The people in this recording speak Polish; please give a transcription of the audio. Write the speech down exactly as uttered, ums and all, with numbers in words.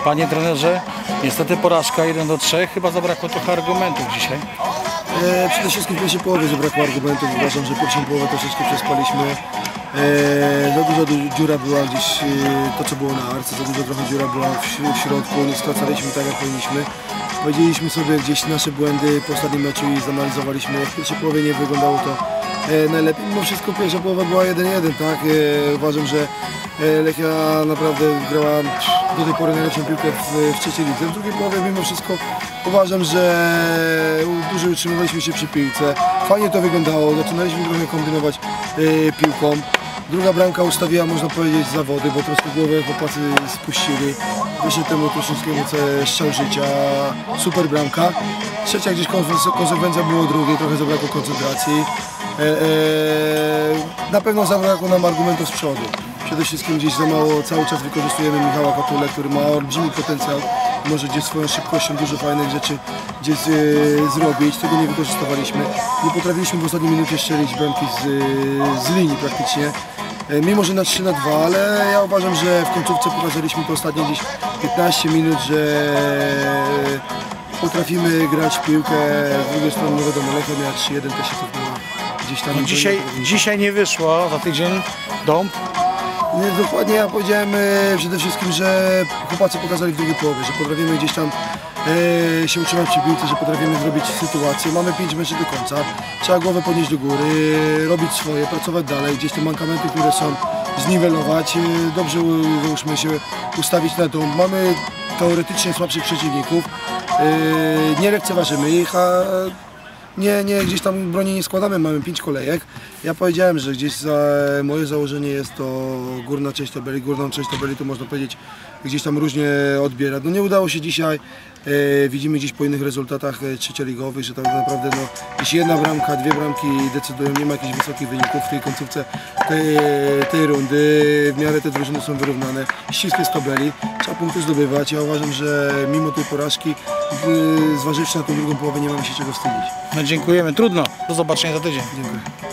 Panie trenerze, niestety porażka jeden do trzech, chyba zabrakło trochę argumentów dzisiaj. E, przede wszystkim w pierwszej połowie zabrakło argumentów. Uważam, że pierwszą połowę troszeczkę przespaliśmy. E, za duża dziura była gdzieś, e, to co było na arce, za duża trochę dziura była w, w środku, nie skracaliśmy tak jak powinniśmy. Powiedzieliśmy sobie gdzieś nasze błędy po ostatnim meczu i zanalizowaliśmy. W pierwszej połowie nie wyglądało to e, najlepiej. Mimo wszystko pierwsza połowa była jeden jeden, tak? E, uważam, że e, Lechia naprawdę grała do tej pory najlepszą piłkę w, w trzeciej lidze. W drugiej połowie mimo wszystko uważam, że dłużej utrzymywaliśmy się przy piłce. Fajnie to wyglądało, zaczynaliśmy trochę kombinować e, piłką. Druga bramka ustawiła, można powiedzieć, zawody, bo troszkę głowę chłopacy spuścili. Wyszedł temu Kruszyńskiemu strzał życia, super bramka. Trzecia gdzieś konsekwencja było drugiej, trochę zabrakło koncentracji. E, e, na pewno zabrakło nam argumentów z przodu. Przede wszystkim gdzieś za mało cały czas wykorzystujemy Michała Katulę, który ma olbrzymi potencjał. Może gdzieś swoją szybkością dużo fajnych rzeczy gdzieś e, zrobić. Tego nie wykorzystywaliśmy. Nie potrafiliśmy w ostatniej minucie strzelić bramki z, z linii praktycznie. E, mimo, że na trzy na dwa, ale ja uważam, że w końcówce pokazaliśmy to ostatnie gdzieś piętnaście minut, że potrafimy grać w piłkę. Z drugiej strony, no wiadomo, Lechia miała trzy jeden, też się cofnęła gdzieś tam. No dzisiaj, dzisiaj nie wyszło, za tydzień Dąb. Nie, dokładnie ja powiedziałem e, przede wszystkim, że chłopacy pokazali w drugiej połowie, że potrafimy gdzieś tam e, się utrzymać przy piłce, że potrafimy zrobić sytuację. Mamy pięć meczy do końca, trzeba głowę podnieść do góry, e, robić swoje, pracować dalej, gdzieś te mankamenty, które są, zniwelować. E, dobrze załóżmy się ustawić na dom. Mamy teoretycznie słabszych przeciwników, e, nie lekceważymy ich, a Nie, nie, gdzieś tam broni nie składamy, mamy pięć kolejek. Ja powiedziałem, że gdzieś za moje założenie jest to górna część tabeli, górną część tabeli to można powiedzieć gdzieś tam różnie odbiera. No nie udało się dzisiaj, e, widzimy gdzieś po innych rezultatach e, trzecioligowych, że tak naprawdę no, jeśli jedna bramka, dwie bramki decydują, nie ma jakichś wysokich wyników w tej końcówce tej, tej rundy. W miarę te drużyny są wyrównane, ściskie z tabeli, trzeba punkty zdobywać. Ja uważam, że mimo tej porażki, e, zważywszy na tą drugą połowę, nie mamy się czego wstydzić. No dziękujemy, trudno, do zobaczenia za tydzień. Dziękuję.